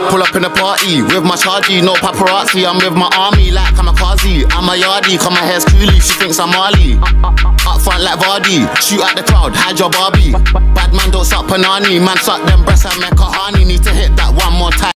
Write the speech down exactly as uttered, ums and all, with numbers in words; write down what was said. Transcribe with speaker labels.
Speaker 1: Pull up in the party with my chargy, no paparazzi. I'm with my army like kamikaze. I'm a yardie, cause my hair's coolie. She thinks I'm Marley. Up front like Vardy, shoot at the crowd, hide your Barbie. Bad man don't suck panani, man suck them breasts and make a honey. Need to hit that one more time.